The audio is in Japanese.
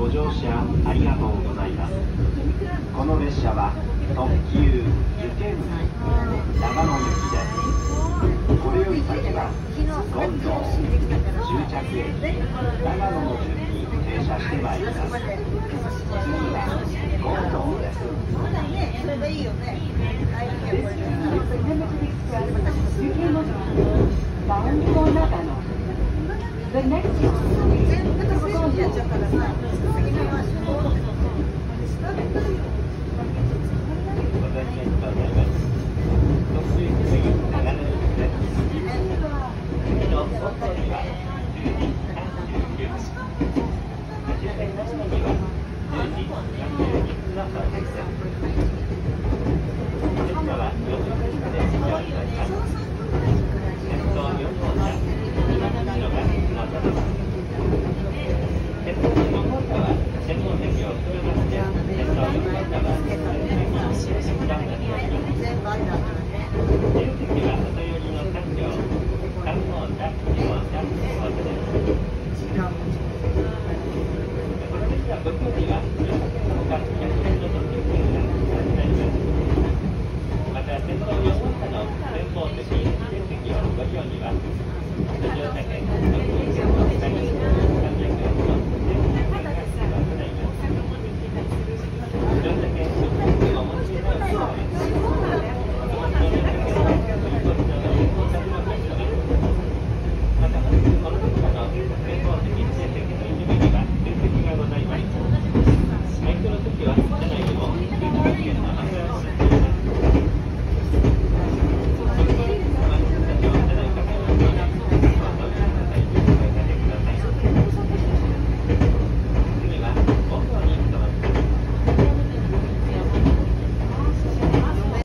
乗車ありがとうございます。この列車は特急受験長野行きです。これより先は権堂終着駅長野の順に停車してまいります。次は権堂です。 The next one is Thank you.